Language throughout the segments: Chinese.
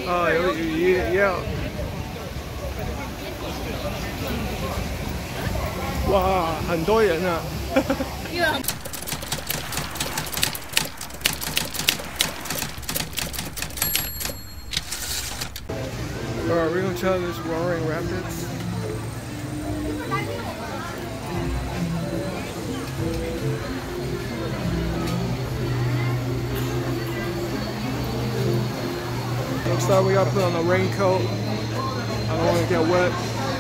啊，有鱼也有。哇，很多人啊！Alright, we're gonna try this roaring rapids. Looks like we gotta put on a raincoat. I don't want to get wet.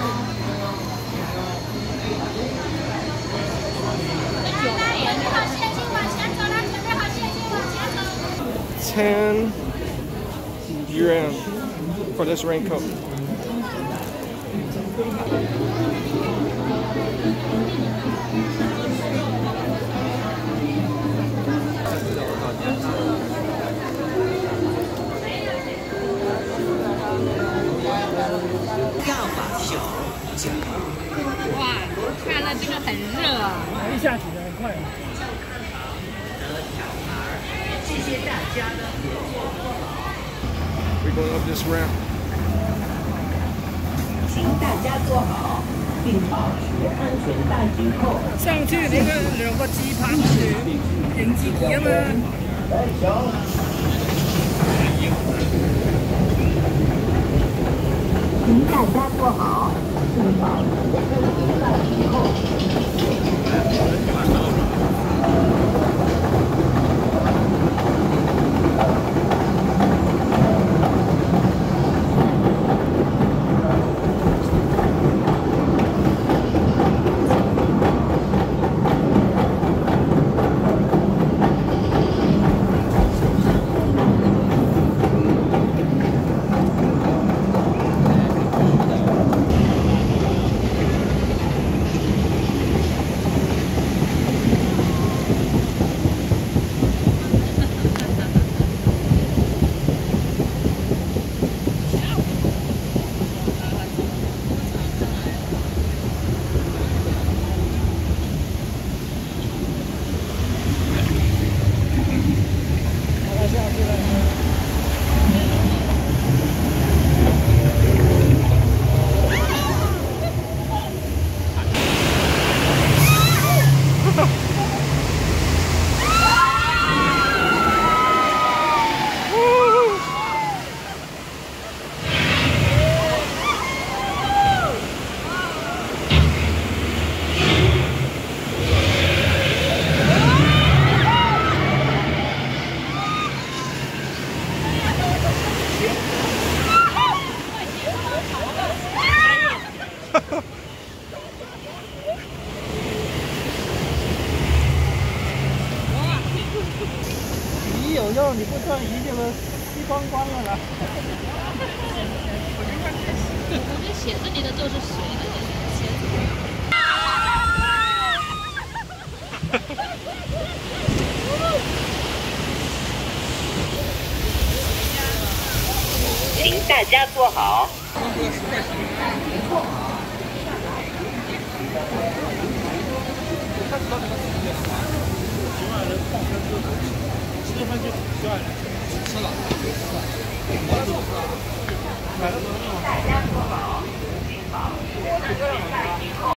$10 for this raincoat. Wow, 看了这个很热啊！ 一下起得很快。谢谢大家的合作。 We're going up this ramp. 请大家坐好，并保持安全带紧扣。上去那个2個機拍住，影自己啊嘛。请大家坐好，并保持安全带紧扣。 鱼有肉，你不穿鱼就吸光光了啦。 我这鞋子里的都是水的鞋子。 请大家坐好。 吃饭就吃了。买了多少？